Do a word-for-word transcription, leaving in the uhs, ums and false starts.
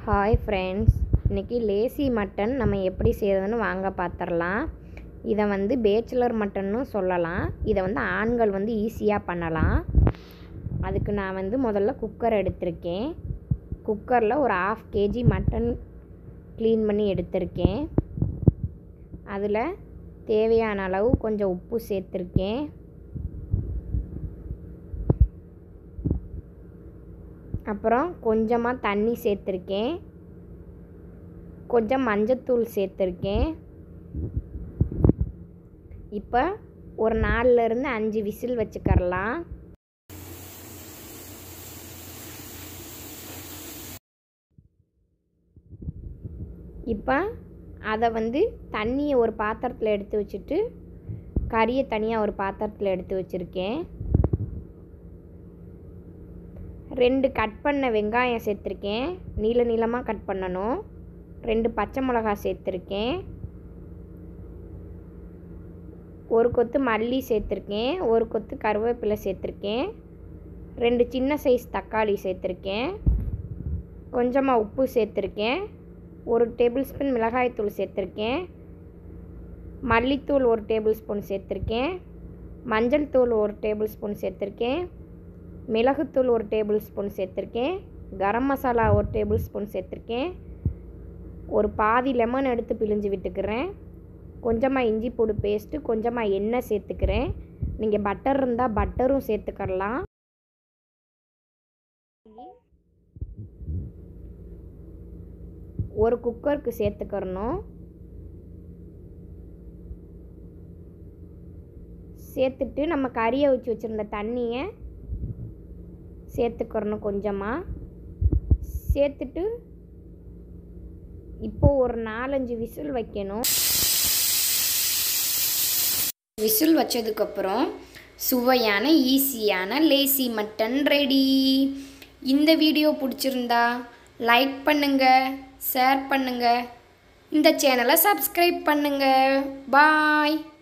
Hi friends, இன்றைக்கி lazy mutton நம்ம எப்படி செய்கிறதுன்னு வாங்க பார்த்துடலாம். இதை வந்து பேச்சுலர் மட்டன்னு சொல்லலாம். இதை வந்து ஆண்கள் வந்து ஈஸியாக பண்ணலாம். அதுக்கு நான் வந்து முதல்ல குக்கர் எடுத்திருக்கேன். குக்கரில் ஒரு ஆஃப் கேஜி மட்டன் க்ளீன் பண்ணி எடுத்திருக்கேன். அதில் தேவையான அளவு கொஞ்சம் உப்பு சேர்த்துருக்கேன். அப்புறம் கொஞ்சமாக தண்ணி சேர்த்துருக்கேன். கொஞ்சம் மஞ்சத்தூள் சேர்த்துருக்கேன். இப்போ ஒரு நாலுலேருந்து அஞ்சு விசில் வச்சுக்கரலாம். இப்போ அதை வந்து தண்ணியை ஒரு பாத்திரத்தில் எடுத்து வச்சுட்டு கறியை தனியாக ஒரு பாத்திரத்தில் எடுத்து வச்சுருக்கேன். ரெண்டு கட் பண்ண வெங்காயம் சேர்த்துருக்கேன். நீள நீளமாக கட் பண்ணணும். ரெண்டு பச்சை மிளகாய் சேர்த்துருக்கேன். ஒரு கொத்து மல்லி சேர்த்துருக்கேன். ஒரு கொத்து கருவேப்பிலை சேர்த்துருக்கேன். ரெண்டு சின்ன சைஸ் தக்காளி சேர்த்துருக்கேன். கொஞ்சமாக உப்பு சேர்த்துருக்கேன். ஒரு டேபிள் ஸ்பூன் மிளகாய்த்தூள் சேர்த்துருக்கேன். மல்லித்தூள் ஒரு டேபிள் ஸ்பூன் சேர்த்துருக்கேன். மஞ்சள் தூள் ஒரு டேபிள் ஸ்பூன் சேர்த்துருக்கேன். மிளகுத்தூள் ஒரு டேபிள் ஸ்பூன் சேர்த்துருக்கேன். கரம் மசாலா ஒரு டேபிள் ஸ்பூன் சேர்த்துருக்கேன். ஒரு பாதி லெமன் எடுத்து பிழிஞ்சு விட்டுக்கிறேன். கொஞ்சமாக இஞ்சி பூண்டு பேஸ்ட்டு, கொஞ்சமாக எண்ணெய் சேர்த்துக்கிறேன். நீங்கள் பட்டர் இருந்தால் பட்டரும் சேர்த்துக்கலாம். ஒரு குக்கருக்கு சேர்த்துக்கிறணும். சேர்த்துட்டு நம்ம கறியை வச்சு வச்சுருந்த தண்ணியை சேர்த்துக்கிறணும். கொஞ்சமாக சேர்த்துட்டு இப்போது ஒரு நாலஞ்சு விசில் வைக்கணும். விசில் வச்சதுக்கப்புறம் சுவையான ஈஸியான லேசி மட்டன் ரெடி. இந்த வீடியோ பிடிச்சிருந்தா லைக் பண்ணுங்கள், ஷேர் பண்ணுங்கள், இந்த சேனலை சப்ஸ்கிரைப் பண்ணுங்கள். பாய்.